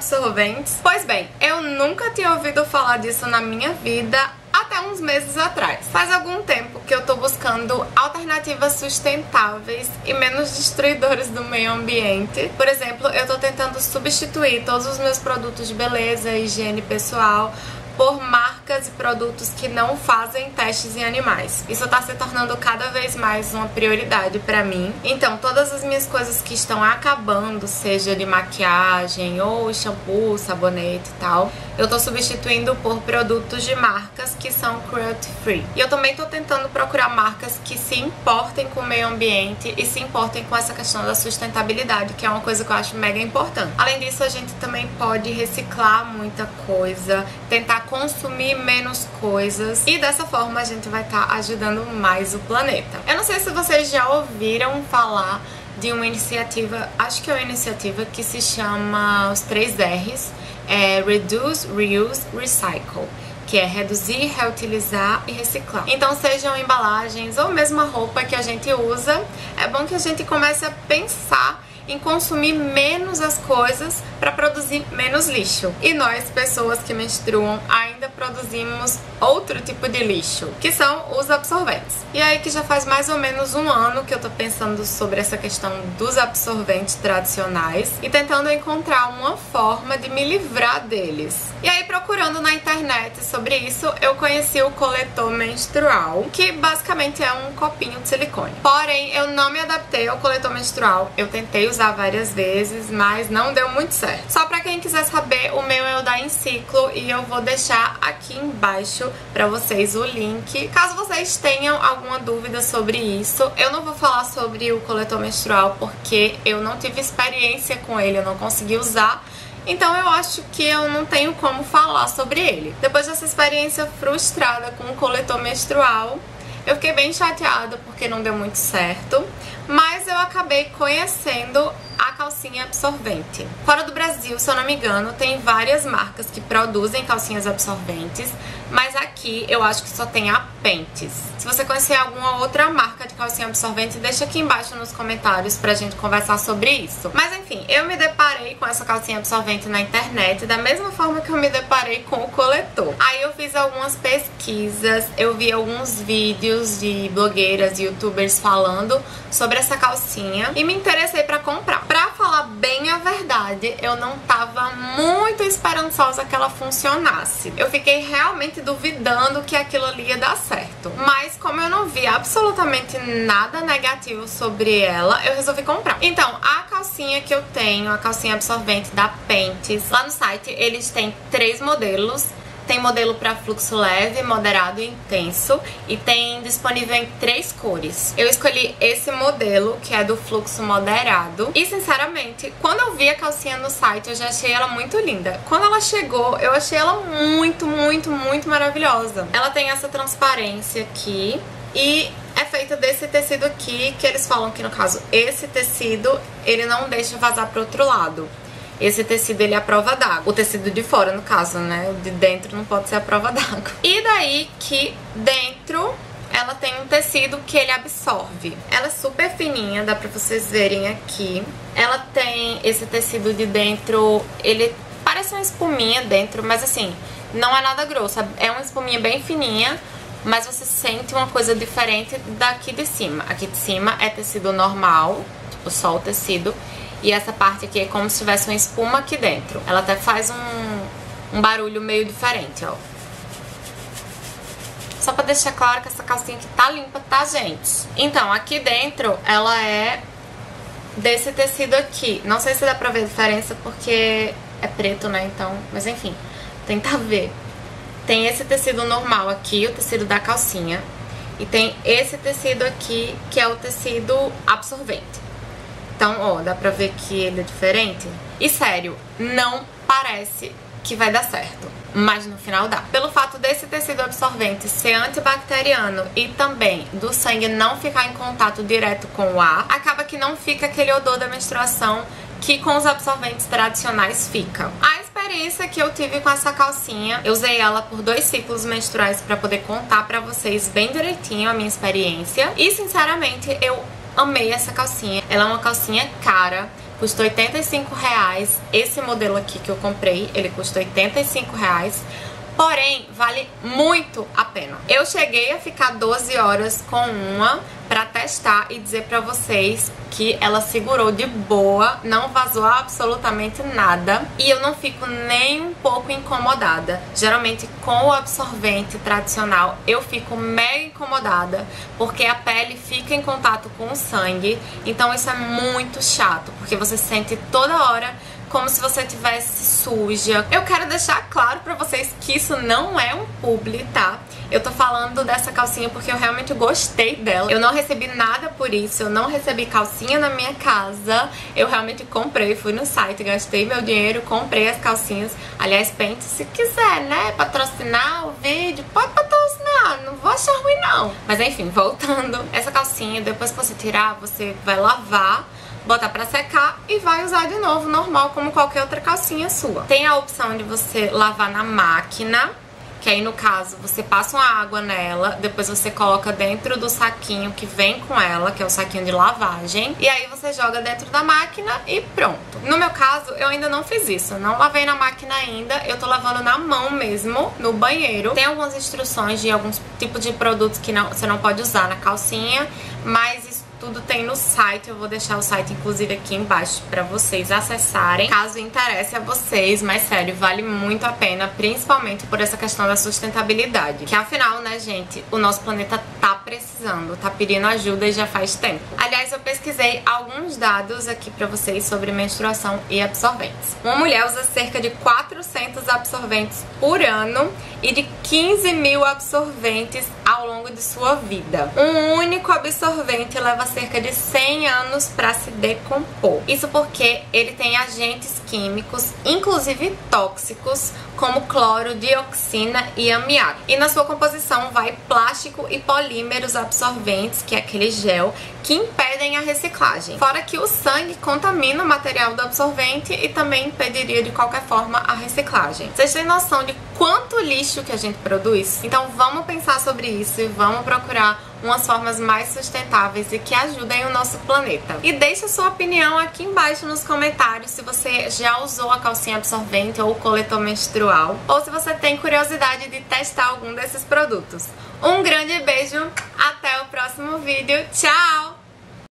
absorventes? Pois bem, eu nunca tinha ouvido falar disso na minha vida até uns meses atrás. Faz algum tempo que eu tô buscando alternativas sustentáveis e menos destruidoras do meio ambiente. Por exemplo, eu tô tentando substituir todos os meus produtos de beleza e higiene pessoal por marcas e produtos que não fazem testes em animais. Isso tá se tornando cada vez mais uma prioridade pra mim. Então, todas as minhas coisas que estão acabando, seja de maquiagem ou shampoo, sabonete e tal, eu tô substituindo por produtos de marcas que são cruelty free. E eu também tô tentando procurar marcas que se importem com o meio ambiente e se importem com essa questão da sustentabilidade, que é uma coisa que eu acho mega importante. Além disso, a gente também pode reciclar muita coisa, tentar consumir menos coisas e dessa forma a gente vai estar ajudando mais o planeta. Eu não sei se vocês já ouviram falar de uma iniciativa, acho que é uma iniciativa que se chama os 3 R's, Reduce, Reuse, Recycle, que é reduzir, reutilizar e reciclar. Então, sejam embalagens ou mesmo a roupa que a gente usa, é bom que a gente comece a pensar em consumir menos as coisas para produzir menos lixo. E nós, pessoas que menstruam, ainda produzimos outro tipo de lixo, que são os absorventes. E aí que já faz mais ou menos um ano que eu tô pensando sobre essa questão dos absorventes tradicionais e tentando encontrar uma forma de me livrar deles. E aí, procurando na internet sobre isso, eu conheci o coletor menstrual, que basicamente é um copinho de silicone. Porém, eu não me adaptei ao coletor menstrual. Eu tentei usar várias vezes, mas não deu muito certo. Só pra quem quiser saber, o meu é o da Enciclo e eu vou deixar aqui embaixo pra vocês o link. Caso vocês tenham alguma dúvida sobre isso, eu não vou falar sobre o coletor menstrual porque eu não tive experiência com ele, eu não consegui usar. Então eu acho que eu não tenho como falar sobre ele. Depois dessa experiência frustrada com o coletor menstrual, eu fiquei bem chateada porque não deu muito certo, mas eu acabei conhecendo a calcinha absorvente. Fora do Brasil, se eu não me engano, tem várias marcas que produzem calcinhas absorventes, mas aqui eu acho que só tem a Pentes. Se você conhecer alguma outra marca de calcinha absorvente, deixa aqui embaixo nos comentários pra gente conversar sobre isso. Mas enfim, eu me deparei com essa calcinha absorvente na internet da mesma forma que eu me deparei com o coletor. Aí eu fiz algumas pesquisas, eu vi alguns vídeos de blogueiras e youtubers falando sobre essa calcinha e me interessei pra comprar. Pra falar bem a verdade, eu não tava muito esperançosa que ela funcionasse. Eu fiquei realmente duvidando que aquilo ali ia dar certo. Mas como eu não vi absolutamente nada negativo sobre ela, eu resolvi comprar. Então, a calcinha que eu tenho, a calcinha absorvente da Pentes, lá no site eles têm 3 modelos. Tem modelo para fluxo leve, moderado e intenso e tem disponível em 3 cores. Eu escolhi esse modelo, que é do fluxo moderado. E sinceramente, quando eu vi a calcinha no site, eu já achei ela muito linda. Quando ela chegou, eu achei ela muito, muito, muito maravilhosa. Ela tem essa transparência aqui e é feita desse tecido aqui, que eles falam que no caso, esse tecido, ele não deixa vazar pro outro lado. Esse tecido, ele é a prova d'água. O tecido de fora, no caso, né? O de dentro não pode ser a prova d'água. E daí que dentro ela tem um tecido que ele absorve. Ela é super fininha, dá pra vocês verem aqui. Ela tem esse tecido de dentro, ele parece uma espuminha dentro, mas assim, não é nada grosso. É uma espuminha bem fininha, mas você sente uma coisa diferente daqui de cima. Aqui de cima é tecido normal, tipo só o tecido. E essa parte aqui é como se tivesse uma espuma aqui dentro. Ela até faz um barulho meio diferente, ó. Só pra deixar claro que essa calcinha aqui tá limpa, tá, gente? Então, aqui dentro, ela é desse tecido aqui. Não sei se dá pra ver a diferença porque é preto, né? Então, mas enfim, tentar ver. Tem esse tecido normal aqui, o tecido da calcinha. E tem esse tecido aqui, que é o tecido absorvente. Então, ó, dá pra ver que ele é diferente. E sério, não parece que vai dar certo, mas no final dá. Pelo fato desse tecido absorvente ser antibacteriano e também do sangue não ficar em contato direto com o ar, acaba que não fica aquele odor da menstruação que com os absorventes tradicionais fica. A experiência que eu tive com essa calcinha, eu usei ela por 2 ciclos menstruais pra poder contar pra vocês bem direitinho a minha experiência. E sinceramente, eu amei essa calcinha. Ela é uma calcinha cara, custou R$85. Esse modelo aqui que eu comprei, ele custa R$85. Porém, vale muito a pena. Eu cheguei a ficar 12 horas com uma pra testar e dizer pra vocês que ela segurou de boa, não vazou absolutamente nada e eu não fico nem um pouco incomodada. Geralmente com o absorvente tradicional eu fico mega incomodada porque a pele fica em contato com o sangue, então isso é muito chato, porque você sente toda hora como se você tivesse suja. Eu quero deixar claro pra vocês que isso não é um publi, tá? Eu tô falando dessa calcinha porque eu realmente gostei dela. Eu não recebi nada por isso, eu não recebi calcinha na minha casa. Eu realmente comprei, fui no site, gastei meu dinheiro, comprei as calcinhas. Aliás, Pente, se quiser, né, patrocinar o vídeo, pode patrocinar, não vou achar ruim não. Mas enfim, voltando. Essa calcinha, depois que você tirar, você vai lavar, botar pra secar e vai usar de novo, normal, como qualquer outra calcinha sua. Tem a opção de você lavar na máquina, que aí no caso você passa uma água nela, depois você coloca dentro do saquinho que vem com ela, que é o saquinho de lavagem, e aí você joga dentro da máquina e pronto. No meu caso, eu ainda não fiz isso, não lavei na máquina ainda, eu tô lavando na mão mesmo, no banheiro. Tem algumas instruções de alguns tipos de produtos que você não pode usar na calcinha, mas isso tudo tem no site, eu vou deixar o site inclusive aqui embaixo pra vocês acessarem, caso interesse a vocês, mas sério, vale muito a pena, principalmente por essa questão da sustentabilidade, que afinal, né, gente, o nosso planeta tá precisando, tá pedindo ajuda e já faz tempo. Aliás, eu pesquisei alguns dados aqui pra vocês sobre menstruação e absorventes. Uma mulher usa cerca de 400 absorventes por ano e de 15 mil absorventes ao longo de sua vida. Um único absorvente leva cerca de 100 anos para se decompor. Isso porque ele tem agentes químicos, inclusive tóxicos, como cloro, dioxina e amoníaco. E na sua composição vai plástico e polímeros absorventes, que é aquele gel, que impedem a reciclagem. Fora que o sangue contamina o material do absorvente e também impediria de qualquer forma a reciclagem. Vocês têm noção de quanto lixo que a gente produz? Então vamos pensar sobre isso e vamos procurar umas formas mais sustentáveis e que ajudem o nosso planeta. E deixa sua opinião aqui embaixo nos comentários se você já usou a calcinha absorvente ou o coletor menstrual, ou se você tem curiosidade de testar algum desses produtos. Um grande beijo, até o próximo vídeo, tchau!